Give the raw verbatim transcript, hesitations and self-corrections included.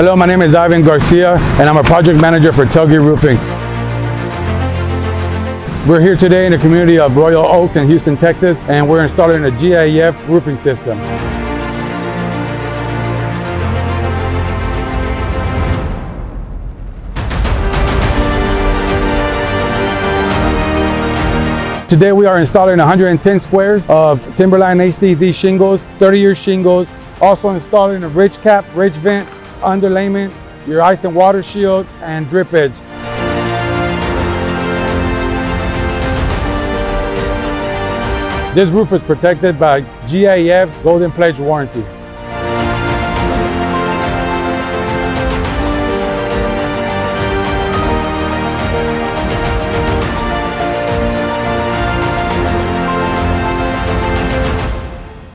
Hello, my name is Ivan Garcia and I'm a project manager for Telge Roofing. We're here today in the community of Royal Oaks in Houston, Texas, and we're installing a G A F roofing system. Today we are installing one hundred ten squares of Timberline H D Z shingles, thirty year shingles, also installing a ridge cap, ridge vent, underlayment, your ice and water shield, and drip edge. This roof is protected by G A F's Golden Pledge warranty.